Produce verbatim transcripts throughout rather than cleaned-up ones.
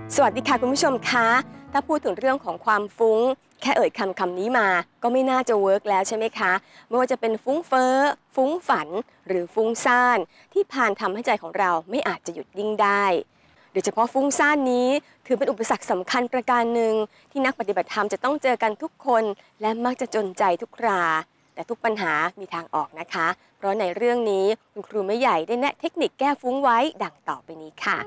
สวัสดีค่ะคุณผู้ชมคะถ้าพูดถึงเรื่องของความฟุ้งแค่เอ่ยคำคำนี้มาก็ไม่น่าจะเวิร์กแล้วใช่ไหมคะไม่ว่าจะเป็นฟุ้งเฟ้อฟุ้งฝันหรือฟุ้งซ่านที่พานทำให้ใจของเราไม่อาจจะหยุดนิ่งได้โดยเฉพาะฟุ้งซ่านนี้ถือเป็นอุปสรรคสำคัญประการหนึ่งที่นักปฏิบัติธรรมจะต้องเจอกันทุกคนและมักจะจนใจทุกคราแต่ทุกปัญหามีทางออกนะคะเพราะในเรื่องนี้คุณครูไม่ใหญ่ได้แนะเทคนิคแก้ฟุ้งไว้ดังต่อไปนี้ค่ะ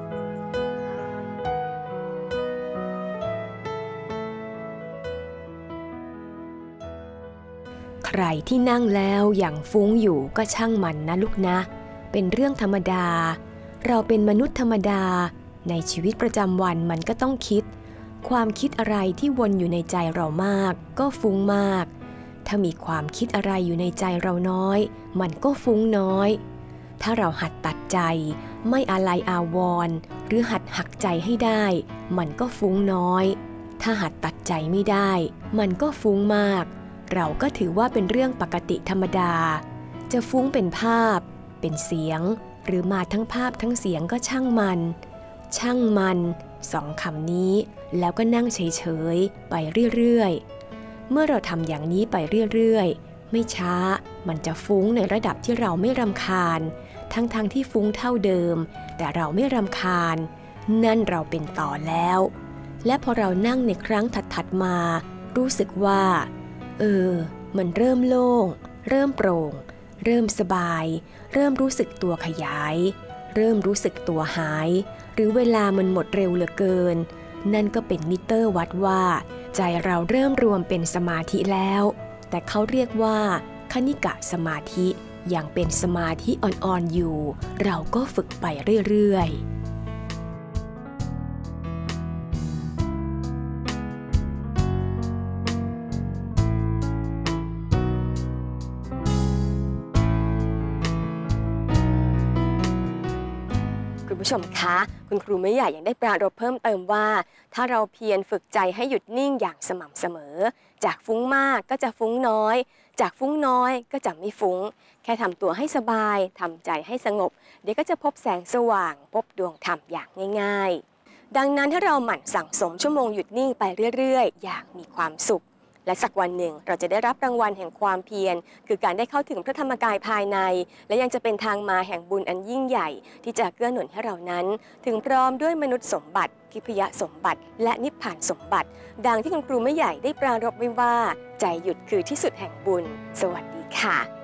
ใครที่นั่งแล้วอย่างฟุ้งอยู่ก็ช่างมันนะลูกนะเป็นเรื่องธรรมดาเราเป็นมนุษย์ธรรมดาในชีวิตประจำวันมันก็ต้องคิดความคิดอะไรที่วนอยู่ในใจเรามากก็ฟุ้งมากถ้ามีความคิดอะไรอยู่ในใจเราน้อยมันก็ฟุ้งน้อยถ้าเราหัดตัดใจไม่อาลัยอาวรณ์หรือหัดหักใจให้ได้มันก็ฟุ้งน้อยถ้าหัดตัดใจไม่ได้มันก็ฟุ้งมากเราก็ถือว่าเป็นเรื่องปกติธรรมดาจะฟุ้งเป็นภาพเป็นเสียงหรือมาทั้งภาพทั้งเสียงก็ช่างมันช่างมันสองคำนี้แล้วก็นั่งเฉยๆไปเรื่อยๆเมื่อเราทำอย่างนี้ไปเรื่อยๆไม่ช้ามันจะฟุ้งในระดับที่เราไม่รำคาญทั้งๆ ท, ที่ฟุ้งเท่าเดิมแต่เราไม่รำคาญนั่นเราเป็นต่อแล้วและพอเรานั่งในครั้งถัดๆมารู้สึกว่าเออมันเริ่มโล่งเริ่มโปร่งเริ่มสบายเริ่มรู้สึกตัวขยายเริ่มรู้สึกตัวหายหรือเวลามันหมดเร็วเหลือเกินนั่นก็เป็นมิเตอร์วัดว่าใจเราเริ่มรวมเป็นสมาธิแล้วแต่เขาเรียกว่าคณิกะสมาธิอย่างเป็นสมาธิอ่อนๆอยู่เราก็ฝึกไปเรื่อยๆคุณผู้ชมคะคุณครูไม่ใหญ่ยังได้ปรารภเพิ่มเติมว่าถ้าเราเพียรฝึกใจให้หยุดนิ่งอย่างสม่ำเสมอจากฟุ้งมากก็จะฟุ้งน้อยจากฟุ้งน้อยก็จะไม่ฟุ้งแค่ทำตัวให้สบายทำใจให้สงบเดี๋ยวก็จะพบแสงสว่างพบดวงธรรมอย่างง่ายๆดังนั้นถ้าเราหมั่นสั่งสมชั่วโมงหยุดนิ่งไปเรื่อยๆอย่างมีความสุขและสักวันหนึ่งเราจะได้รับรางวัลแห่งความเพียรคือการได้เข้าถึงพระธรรมกายภายในและยังจะเป็นทางมาแห่งบุญอันยิ่งใหญ่ที่จะเกื้อหนุนให้เรานั้นถึงพร้อมด้วยมนุษย์สมบัติทิพยสมบัติและนิพพานสมบัติดังที่คุณครูไม่ใหญ่ได้ปรารภไว้ว่าใจหยุดคือที่สุดแห่งบุญสวัสดีค่ะ